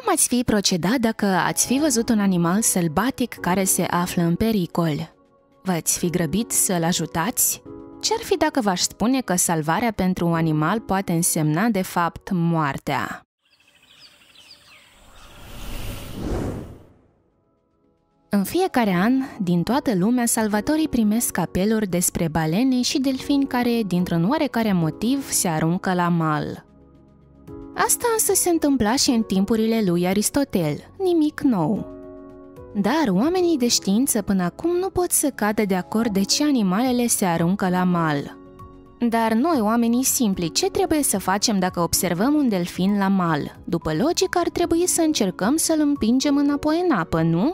ați fi procedat dacă ați fi văzut un animal sălbatic care se află în pericol? V-ați fi grăbit să-l ajutați? Ce-ar fi dacă v-aș spune că salvarea pentru un animal poate însemna, de fapt, moartea? În fiecare an, din toată lumea, salvatorii primesc apeluri despre balene și delfini care, dintr-un oarecare motiv, se aruncă la mal. Asta însă se întâmpla și în timpurile lui Aristotel, nimic nou. Dar oamenii de știință până acum nu pot să cadă de acord de ce animalele se aruncă la mal. Dar noi, oamenii simpli, ce trebuie să facem dacă observăm un delfin la mal? După logică, ar trebui să încercăm să-l împingem înapoi în apă, nu?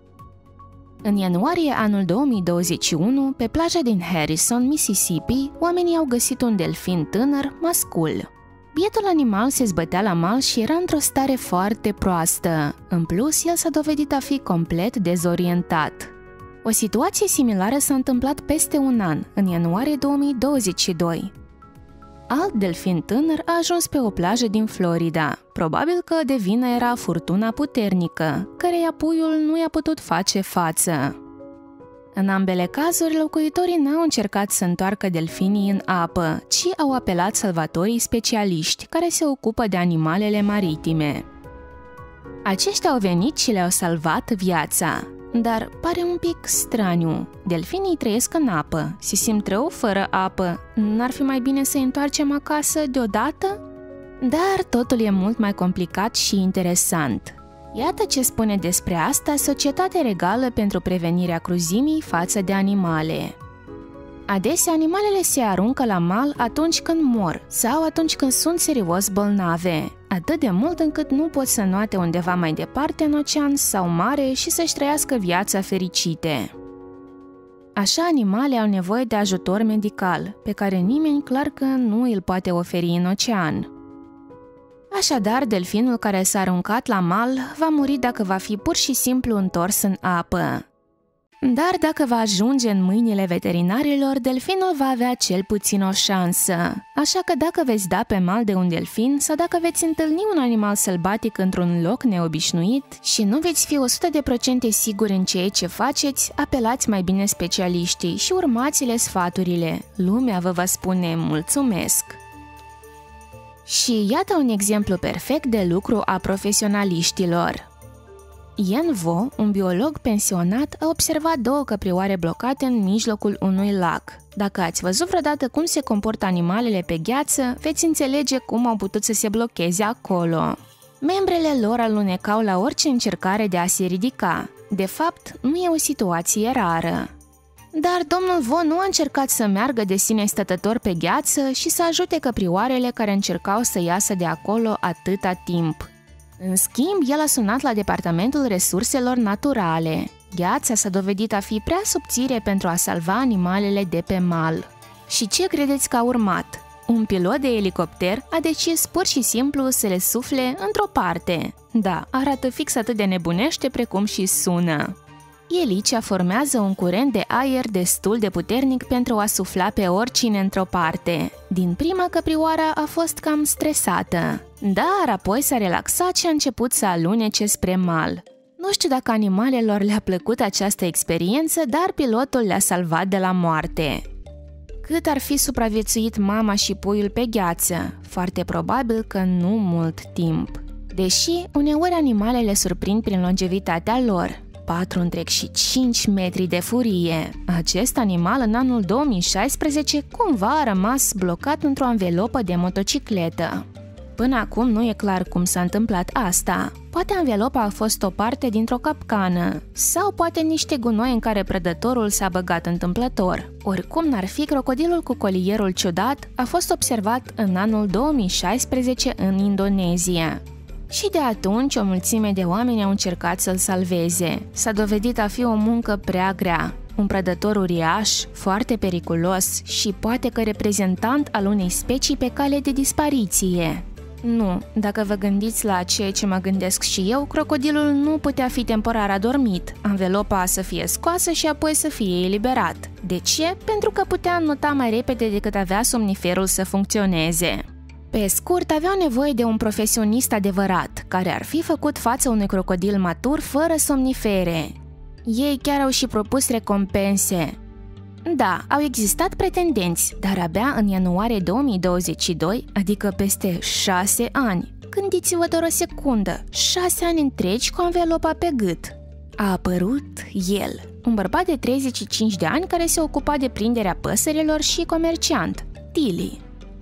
În ianuarie anul 2021, pe plaja din Harrison, Mississippi, oamenii au găsit un delfin tânăr, mascul. Bietul animal se zbătea la mal și era într-o stare foarte proastă. În plus, el s-a dovedit a fi complet dezorientat. O situație similară s-a întâmplat peste un an, în ianuarie 2022. Alt delfin tânăr a ajuns pe o plajă din Florida. Probabil că de vină era furtuna puternică, căreia puiul nu i-a putut face față. În ambele cazuri, locuitorii n-au încercat să întoarcă delfinii în apă, ci au apelat salvatorii specialiști care se ocupă de animalele maritime. Aceștia au venit și le-au salvat viața. Dar pare un pic straniu. Delfinii trăiesc în apă, se simt rău fără apă. N-ar fi mai bine să-i întoarcem acasă deodată? Dar totul e mult mai complicat și interesant. Iată ce spune despre asta Societatea Regală pentru Prevenirea Cruzimii față de animale. Adesea, animalele se aruncă la mal atunci când mor sau atunci când sunt serios bolnave, atât de mult încât nu pot să înoate undeva mai departe în ocean sau mare și să-și trăiască viața fericite. Așa, animale au nevoie de ajutor medical, pe care nimeni clar că nu îl poate oferi în ocean. Așadar, delfinul care s-a aruncat la mal va muri dacă va fi pur și simplu întors în apă. Dar dacă va ajunge în mâinile veterinarilor, delfinul va avea cel puțin o șansă. Așa că dacă veți da pe mal de un delfin sau dacă veți întâlni un animal sălbatic într-un loc neobișnuit și nu veți fi 100% siguri în ceea ce faceți, apelați mai bine specialiștii și urmați-le sfaturile. Lumea vă va spune mulțumesc! Și iată un exemplu perfect de lucru a profesionaliștilor. Yen Vo, un biolog pensionat, a observat două căprioare blocate în mijlocul unui lac. Dacă ați văzut vreodată cum se comportă animalele pe gheață, veți înțelege cum au putut să se blocheze acolo. Membrele lor alunecau la orice încercare de a se ridica. De fapt, nu e o situație rară. Dar domnul Vo nu a încercat să meargă de sine stătător pe gheață și să ajute căprioarele care încercau să iasă de acolo atâta timp. În schimb, el a sunat la Departamentul Resurselor Naturale. Gheața s-a dovedit a fi prea subțire pentru a salva animalele de pe mal. Și ce credeți că a urmat? Un pilot de elicopter a decis pur și simplu să le sufle într-o parte. Da, arată fix atât de nebunește precum și sună. Elicea formează un curent de aer destul de puternic pentru a sufla pe oricine într-o parte. Din prima, căprioara a fost cam stresată, dar apoi s-a relaxat și a început să alunece spre mal. Nu știu dacă animalelor le-a plăcut această experiență, dar pilotul le-a salvat de la moarte. Cât ar fi supraviețuit mama și puiul pe gheață? Foarte probabil că nu mult timp. Deși uneori animalele surprind prin longevitatea lor. 4,5 metri de furie. Acest animal în anul 2016 cumva a rămas blocat într-o anvelopă de motocicletă. Până acum nu e clar cum s-a întâmplat asta. Poate anvelopa a fost o parte dintr-o capcană, sau poate niște gunoi în care prădătorul s-a băgat întâmplător. Oricum n-ar fi, crocodilul cu colierul ciudat a fost observat în anul 2016 în Indonezia. Și de atunci o mulțime de oameni au încercat să-l salveze. S-a dovedit a fi o muncă prea grea. Un prădător uriaș, foarte periculos și poate că reprezentant al unei specii pe cale de dispariție. Nu, dacă vă gândiți la ceea ce mă gândesc și eu, crocodilul nu putea fi temporar adormit, anvelopa să fie scoasă și apoi să fie eliberat. De ce? Pentru că putea înnota mai repede decât avea somniferul să funcționeze. Pe scurt, aveau nevoie de un profesionist adevărat, care ar fi făcut față unui crocodil matur fără somnifere. Ei chiar au și propus recompense. Da, au existat pretendenți, dar abia în ianuarie 2022, adică peste 6 ani. Gândiți-vă doar o secundă, 6 ani întregi cu anvelopa pe gât. A apărut el, un bărbat de 35 de ani care se ocupa de prinderea păsărilor și comerciant, Tilly.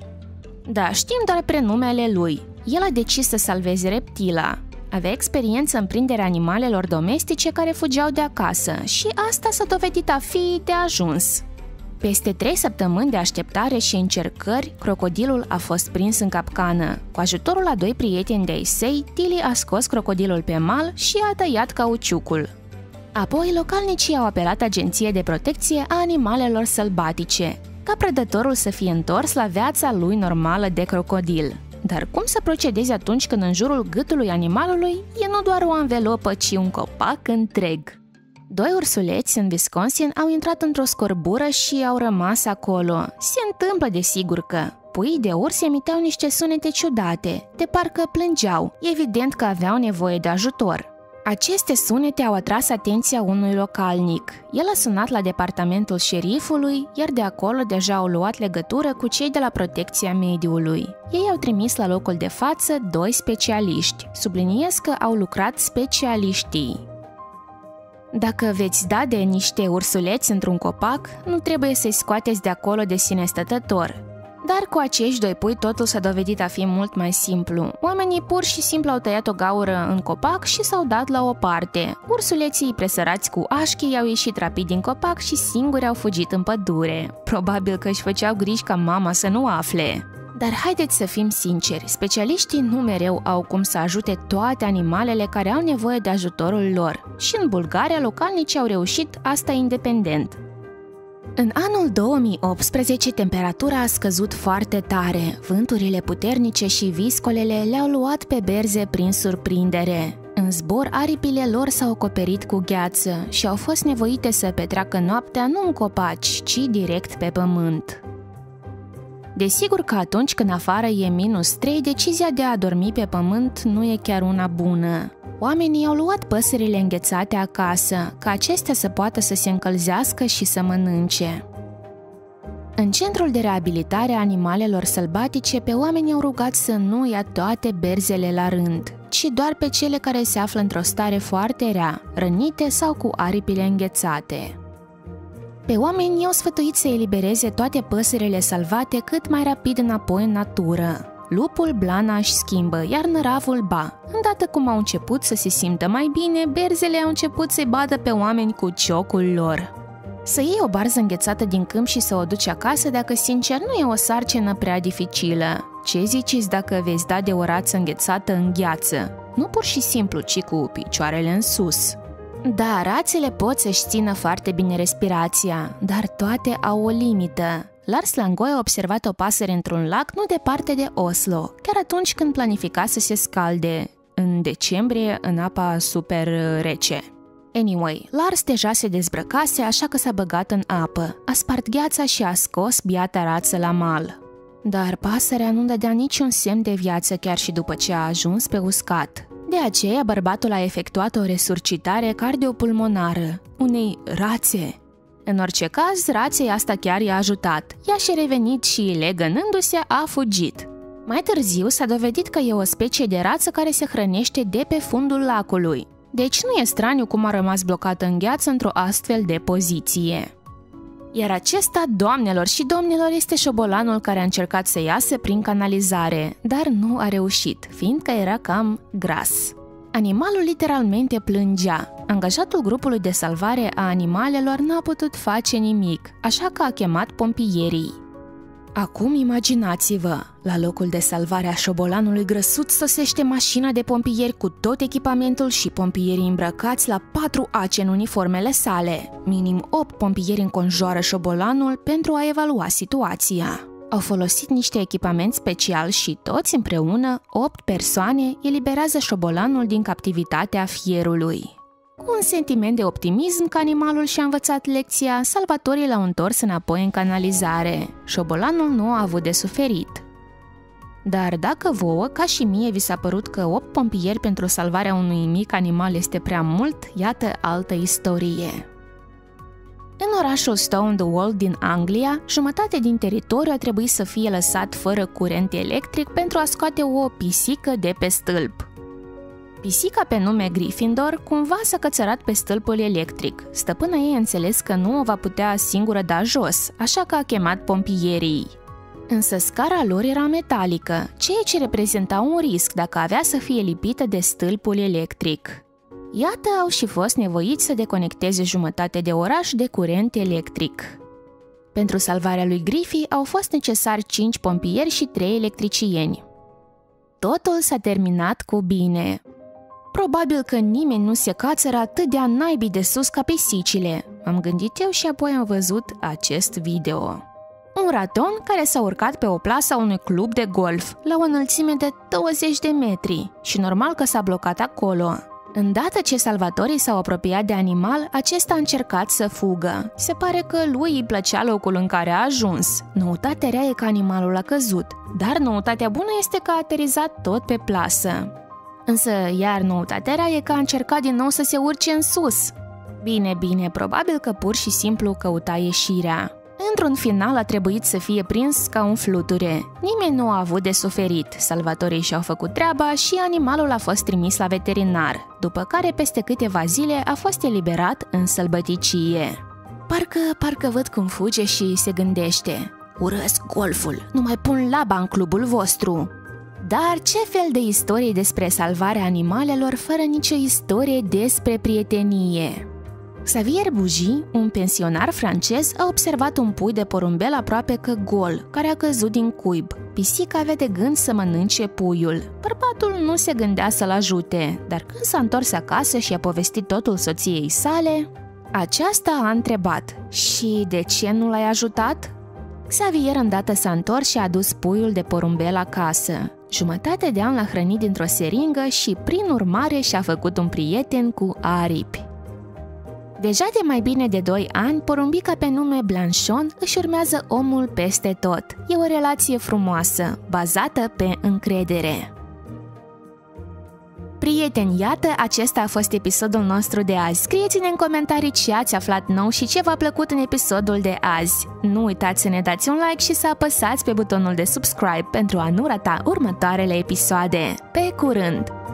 Da, știm doar prenumele lui. El a decis să salveze reptila. Avea experiență în prinderea animalelor domestice care fugeau de acasă și asta s-a dovedit a fi de ajuns. Peste 3 săptămâni de așteptare și încercări, crocodilul a fost prins în capcană. Cu ajutorul a 2 prieteni de-ai săi, Tilly a scos crocodilul pe mal și a tăiat cauciucul. Apoi, localnicii au apelat Agenția de Protecție a Animalelor Sălbatice, ca prădătorul să fie întors la viața lui normală de crocodil. Dar cum să procedezi atunci când în jurul gâtului animalului e nu doar o anvelopă, ci un copac întreg? 2 ursuleți în Wisconsin au intrat într-o scorbură și au rămas acolo. Se întâmplă desigur că puii de urs emiteau niște sunete ciudate, de parcă plângeau, evident că aveau nevoie de ajutor. Aceste sunete au atras atenția unui localnic. El a sunat la departamentul șerifului, iar de acolo deja au luat legătură cu cei de la Protecția Mediului. Ei au trimis la locul de față 2 specialiști. Subliniez că au lucrat specialiștii. Dacă veți da de niște ursuleți într-un copac, nu trebuie să-i scoateți de acolo de sine stătător. Dar cu acești 2 pui totul s-a dovedit a fi mult mai simplu. Oamenii pur și simplu au tăiat o gaură în copac și s-au dat la o parte. Ursuleții presărați cu așchi au ieșit rapid din copac și singuri au fugit în pădure. Probabil că își făceau griji ca mama să nu afle. Dar haideți să fim sinceri, specialiștii nu mereu au cum să ajute toate animalele care au nevoie de ajutorul lor. Și în Bulgaria, localnicii au reușit asta independent. În anul 2018, temperatura a scăzut foarte tare, vânturile puternice și viscolele le-au luat pe berze prin surprindere. În zbor, aripile lor s-au acoperit cu gheață și au fost nevoite să petreacă noaptea nu în copaci, ci direct pe pământ. Desigur că atunci când afară e -3, decizia de a dormi pe pământ nu e chiar una bună. Oamenii au luat păsările înghețate acasă, ca acestea să poată să se încălzească și să mănânce. În centrul de reabilitare a animalelor sălbatice, pe oameni au rugat să nu ia toate berzele la rând, ci doar pe cele care se află într-o stare foarte rea, rănite sau cu aripile înghețate. Pe oameni i-au sfătuit să elibereze toate păsările salvate cât mai rapid înapoi în natură. Lupul blana își schimbă, iar năravul ba. Îndată cum au început să se simtă mai bine, berzele au început să-i bată pe oameni cu ciocul lor. Să iei o barză înghețată din câmp și să o duci acasă, dacă sincer, nu e o sarcină prea dificilă. Ce ziceți dacă veți da de o rață înghețată în gheață? Nu pur și simplu, ci cu picioarele în sus. Da, rațele pot să-și țină foarte bine respirația, dar toate au o limită. Lars Langoi a observat o pasăre într-un lac nu departe de Oslo, chiar atunci când planifica să se scalde, în decembrie, în apa super rece. Anyway, Lars deja se dezbrăcase, așa că s-a băgat în apă, a spart gheața și a scos biata rață la mal. Dar pasărea nu dădea niciun semn de viață chiar și după ce a ajuns pe uscat. De aceea, bărbatul a efectuat o resuscitare cardiopulmonară unei rațe. În orice caz, raței asta chiar i-a ajutat. Ea și-a revenit și, legănându-se, a fugit. Mai târziu s-a dovedit că e o specie de rață care se hrănește de pe fundul lacului. Deci nu e straniu cum a rămas blocată în gheață într-o astfel de poziție. Iar acesta, doamnelor și domnilor, este șobolanul care a încercat să iasă prin canalizare, dar nu a reușit, fiindcă era cam gras. Animalul literalmente plângea. Angajatul grupului de salvare a animalelor n-a putut face nimic, așa că a chemat pompierii. Acum imaginați-vă, la locul de salvare a șobolanului grăsuț sosește mașina de pompieri cu tot echipamentul și pompierii îmbrăcați la 4 ace în uniformele sale. Minim 8 pompieri înconjoară șobolanul pentru a evalua situația. Au folosit niște echipament special și toți împreună, 8 persoane, eliberează șobolanul din captivitatea fierului. Cu un sentiment de optimism că animalul și-a învățat lecția, salvatorii l-au întors înapoi în canalizare. Șobolanul nu a avut de suferit. Dar dacă vouă, ca și mie, vi s-a părut că 8 pompieri pentru salvarea unui mic animal este prea mult, iată altă istorie. În orașul Stonewall din Anglia, jumătate din teritoriu a trebuit să fie lăsat fără curent electric pentru a scoate o pisică de pe stâlp. Pisica pe nume Gryffindor cumva s-a cățărat pe stâlpul electric. Stăpâna ei a înțeles că nu o va putea singură da jos, așa că a chemat pompierii. Însă scara lor era metalică, ceea ce reprezenta un risc dacă avea să fie lipită de stâlpul electric. Iată, au și fost nevoiți să deconecteze jumătate de oraș de curent electric. Pentru salvarea lui Griffy au fost necesari 5 pompieri și 3 electricieni. Totul s-a terminat cu bine. Probabil că nimeni nu se cațără atât de-a naibii de sus ca pisicile, am gândit eu și apoi am văzut acest video. Un raton care s-a urcat pe o plasă a unui club de golf, la o înălțime de 20 de metri, și normal că s-a blocat acolo. Îndată ce salvatorii s-au apropiat de animal, acesta a încercat să fugă. Se pare că lui îi plăcea locul în care a ajuns. Noutatea rea e că animalul a căzut, dar noutatea bună este că a aterizat tot pe plasă. Însă, iar noutatea rea e că a încercat din nou să se urce în sus. Bine, probabil că pur și simplu căuta ieșirea. Într-un final a trebuit să fie prins ca un fluture. Nimeni nu a avut de suferit, salvatorii și-au făcut treaba și animalul a fost trimis la veterinar, după care peste câteva zile a fost eliberat în sălbăticie. Parcă văd cum fuge și se gândește: urăsc golful, nu mai pun laba în clubul vostru. Dar ce fel de istorie despre salvarea animalelor fără nicio istorie despre prietenie? Xavier Bougie, un pensionar francez, a observat un pui de porumbel aproape că gol, care a căzut din cuib. Pisica avea de gând să mănânce puiul. Bărbatul nu se gândea să-l ajute, dar când s-a întors acasă și a povestit totul soției sale, aceasta a întrebat: și de ce nu l-ai ajutat? Xavier îndată s-a întors și a adus puiul de porumbel acasă. Jumătate de an l-a hrănit dintr-o seringă și, prin urmare, și-a făcut un prieten cu aripi. Deja de mai bine de 2 ani, porumbica pe nume Blanchon își urmează omul peste tot. E o relație frumoasă, bazată pe încredere. Prieteni, iată, acesta a fost episodul nostru de azi. Scrieți-ne în comentarii ce ați aflat nou și ce v-a plăcut în episodul de azi. Nu uitați să ne dați un like și să apăsați pe butonul de subscribe pentru a nu rata următoarele episoade. Pe curând!